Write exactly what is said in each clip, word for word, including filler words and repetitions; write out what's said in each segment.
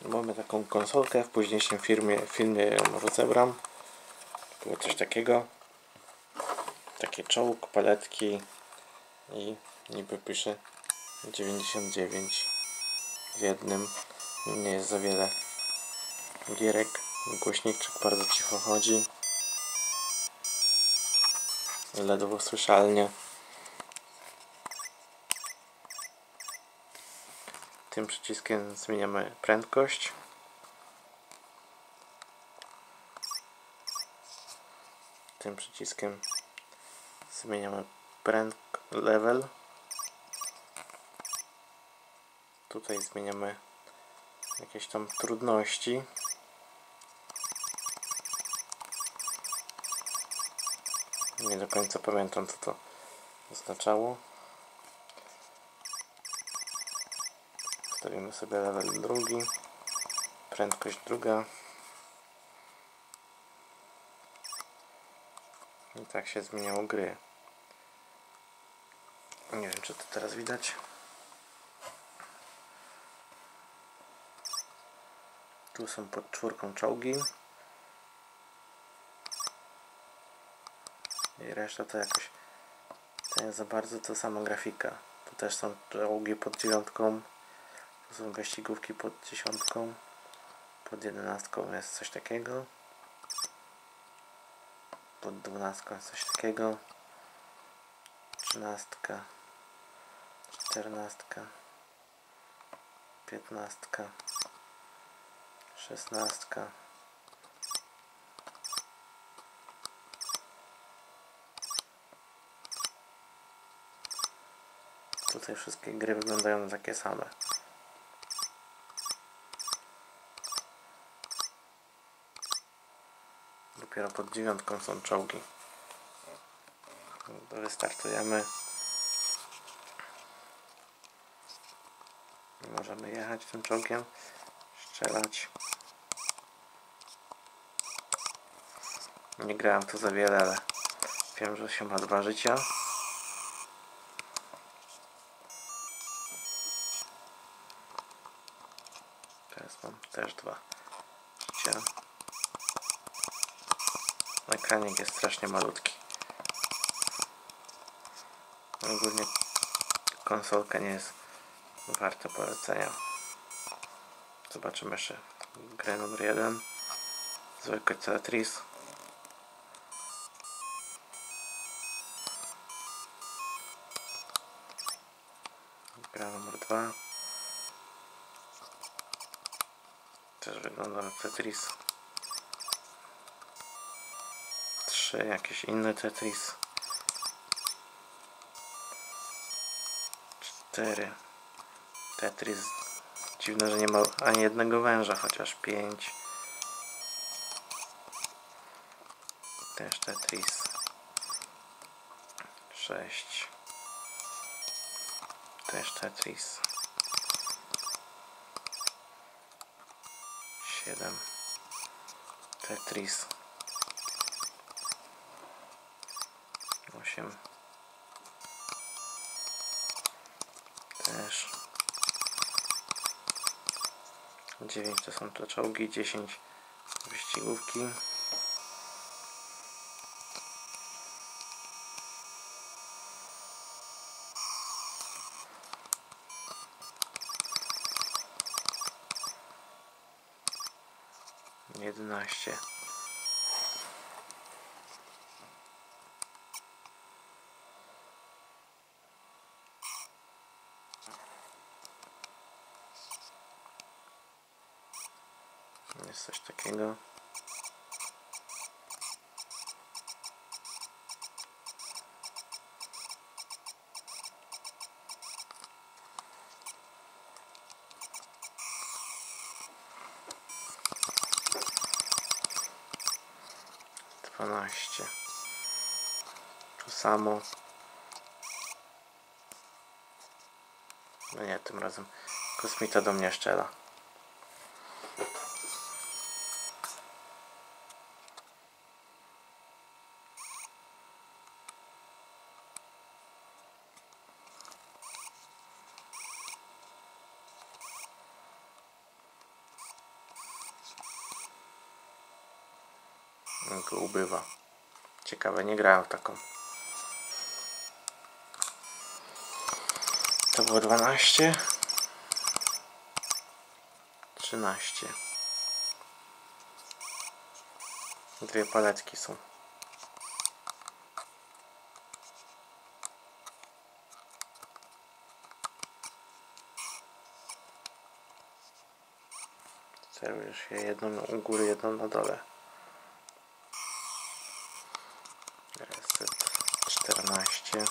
Mamy taką konsolkę, w późniejszym filmie, filmie ją rozebram. Było coś takiego. Taki czołg, paletki i niby pisze dziewięćdziesiąt dziewięć w jednym. Nie jest za wiele gierek. Głośniczek bardzo cicho chodzi. Ledwo słyszalnie. Tym przyciskiem zmieniamy prędkość. Tym przyciskiem zmieniamy pręd level. Tutaj zmieniamy jakieś tam trudności. Nie do końca pamiętam, co to oznaczało. Wstawimy sobie level drugi, prędkość druga. I tak się zmieniało gry. Nie wiem, czy to teraz widać. Tu są pod czwórką czołgi. I reszta to jakoś to nie za bardzo to sama grafika. Tu też są czołgi pod dziewiątką. Tu są wyścigówki pod dziesiątką. Pod jedenastką jest coś takiego. Pod dwunastką jest coś takiego. Trzynastka. Czternastka. Piętnastka. Szesnastka. Tutaj wszystkie gry wyglądają takie same. Dopiero pod dziewiątką są czołgi. Wystartujemy. Możemy jechać tym czołgiem, strzelać. Nie grałem to za wiele, ale wiem, że się ma dwa życia. Teraz mam też dwa życia. Ekranik jest strasznie malutki. Ogólnie konsolka nie jest warta polecenia. Zobaczymy jeszcze grę numer jeden. Zwykły Tetris. Gra numer dwa. Też wygląda na Tetris. trzy. Jakiś inny Tetris. cztery. Tetris. Dziwne, że nie ma ani jednego węża, chociaż pięć. Też Tetris. sześć. Też Tetris. siedem. Tetris. osiem. Też. dziewięć to są te czołgi, dziesięć wyścigówki. jedenaście. Jest coś takiego. dwanaście. Tu samo. No nie, tym razem kosmita do mnie strzela. go ubywa. Ciekawe, nie grałem w taką. To było dwanaście. trzynaście. Dwie paletki są. Celujesz się jedną u góry, jedną na dole. Reset czternaście.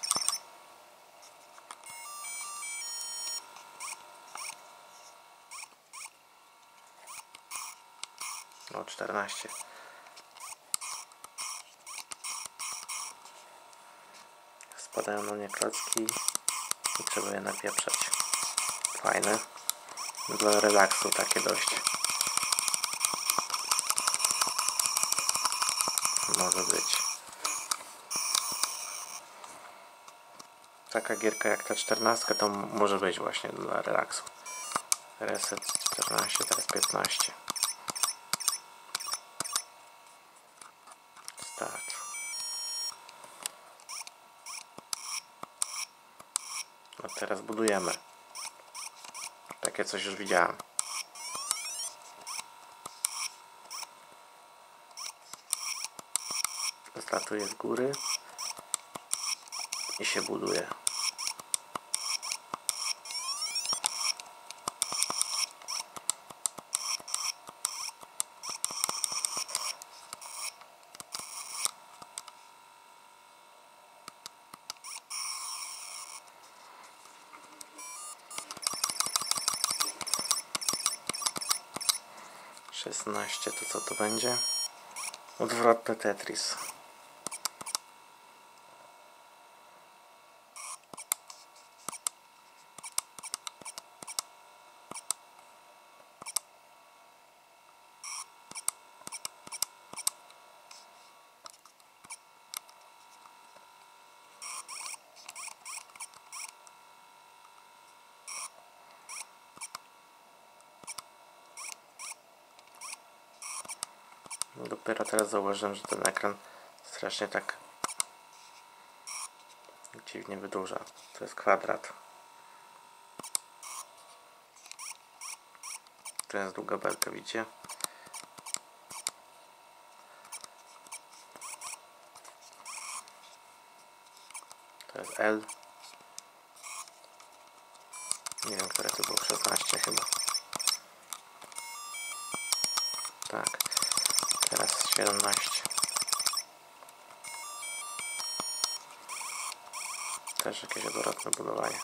No czternaście. Spadają na mnie klocki i trzeba je napieprzać. Fajne. Dla relaksu takie dość. Może być. Taka gierka jak ta czternastka to może być właśnie dla relaksu. Reset czternaście, teraz piętnaście. Start. No teraz budujemy. Takie coś już widziałem. Zlatuje z góry i się buduje. szesnaście to co to będzie? Odwrotny Tetris. Dopiero teraz zauważyłem, że ten ekran strasznie tak dziwnie wydłuża. To jest kwadrat. To jest długa belka, widzicie? To jest L. Nie wiem, które to było, szesnaście chyba. Tak. Teraz siedemnaście. Też jakieś odwrotne budowanie.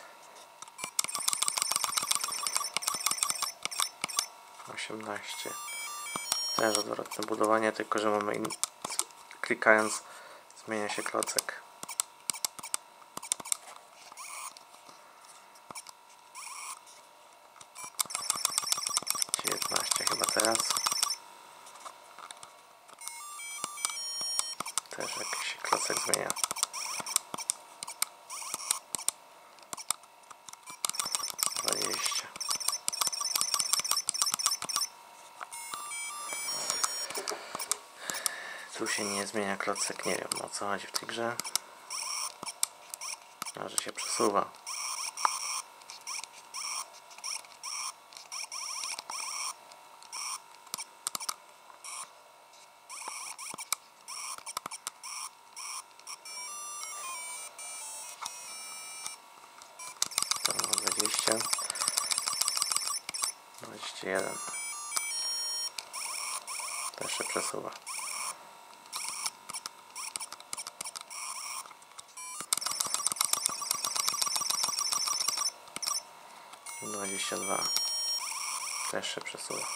osiemnaście. Też odwrotne budowanie, tylko że mamy in... klikając zmienia się klocek. dziewiętnaście chyba teraz. Też jakiś klocek zmienia. dwadzieścia. Tu się nie zmienia klocek, nie wiem o co chodzi w tej grze. A że się przesuwa. dwadzieścia. dwadzieścia jeden. Też się przesuwa. dwadzieścia dwa. Też się przesuwa.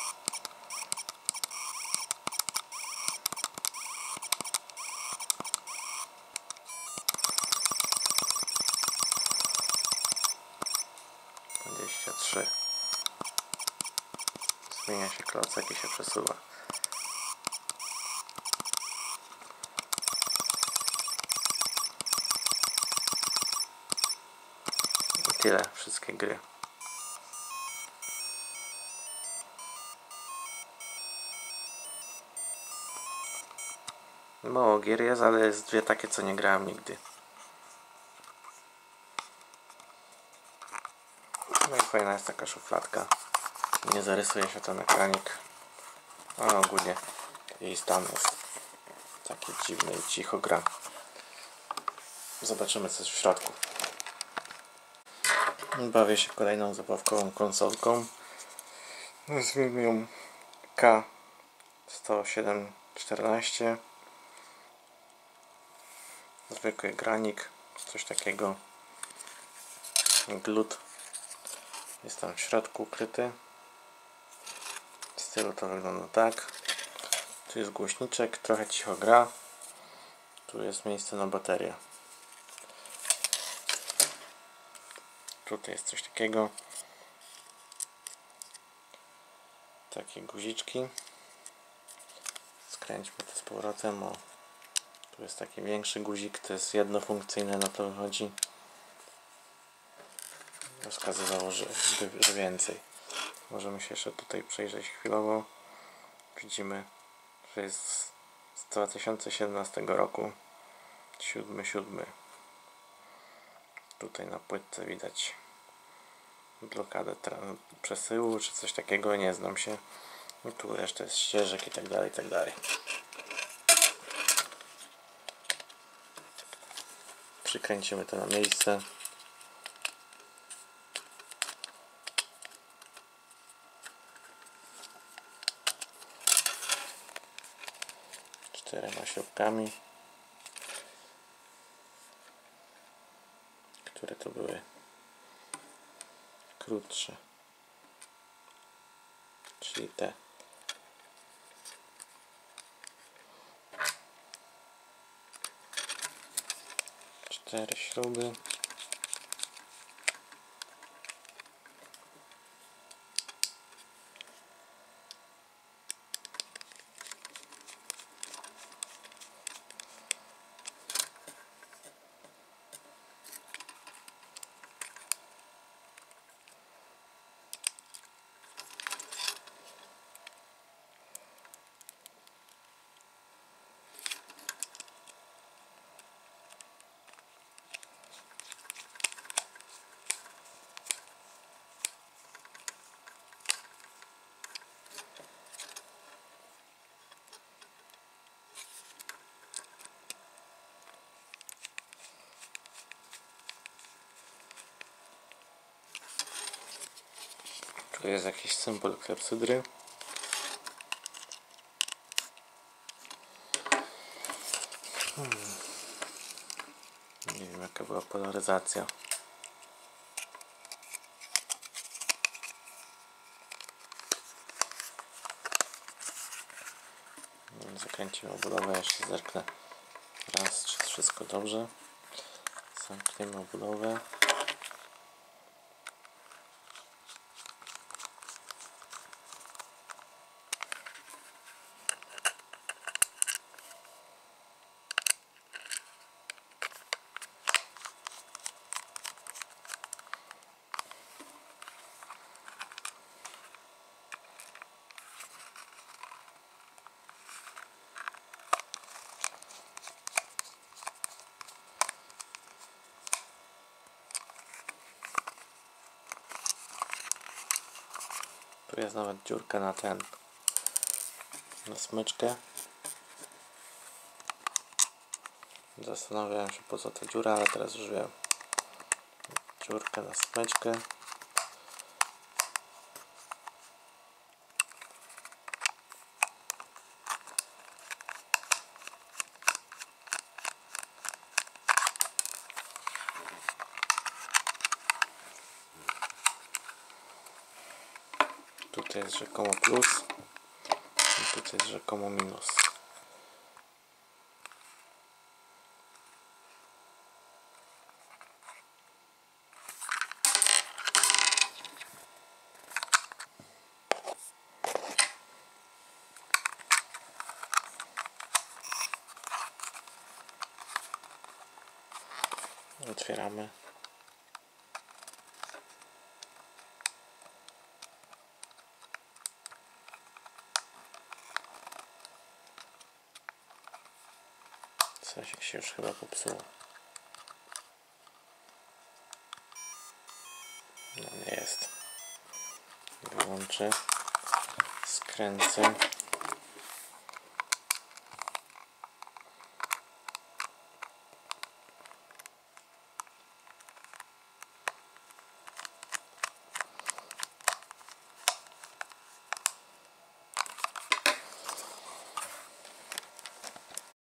dwadzieścia trzy. Zmienia się klocek i się przesuwa. I tyle, wszystkie gry. Mało gier jest, ale jest dwie takie, co nie grałem nigdy. No i fajna jest taka szufladka. Nie zarysuje się ten ekranik. A ogólnie jej stan jest taki dziwny i cicho gra. Zobaczymy, co jest w środku. Bawię się kolejną zabawkową konsolką. Nazwijmy ją K sto siedem czternaście. Zwykły granik, coś takiego. Glut jest tam w środku ukryty. Z tyłu to wygląda tak. Tu jest głośniczek, trochę cicho gra. Tu jest miejsce na baterię. Tutaj jest coś takiego. Takie guziczki. Skręćmy to z powrotem. O. Tu jest taki większy guzik, to jest jednofunkcyjne, na to wychodzi. Wskazywało, że, że więcej. Możemy się jeszcze tutaj przejrzeć chwilowo. Widzimy, że jest z dwa tysiące siedemnastego roku. siódmy siódmy. Tutaj na płytce widać blokadę przesyłu czy coś takiego, nie znam się. I tu jeszcze jest ścieżek i tak dalej, i tak dalej. Przykręcimy to na miejsce. Czterema śrubkami, które to były krótsze, czyli te. Cztery śruby. Tu jest jakiś symbol klepsydry. Hmm. Nie wiem, jaka była polaryzacja. Zakręcimy obudowę, jeszcze zerknę raz, czy wszystko dobrze. Zamkniemy obudowę. Tu jest nawet dziurka na ten, na smyczkę. Zastanawiałem się, po co ta dziura, ale teraz już wiem. Dziurka na smyczkę. Tutaj jest rzekomo plus i tutaj jest rzekomo minus. Otwieramy. Coś jak się już chyba popsuło. No nie jest. Wyłączę. Skręcę.